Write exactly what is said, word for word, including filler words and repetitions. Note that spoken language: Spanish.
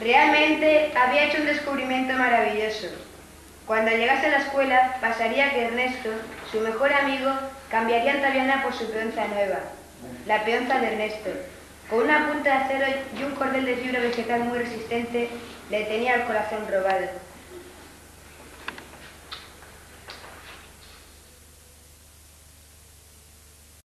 Realmente había hecho un descubrimiento maravilloso. Cuando llegase a la escuela, pasaría que Ernesto, su mejor amigo, cambiaría a Taviana por su peonza nueva, la peonza de Ernesto. Con una punta de acero y un cordel de fibra vegetal muy resistente, le tenía el corazón robado.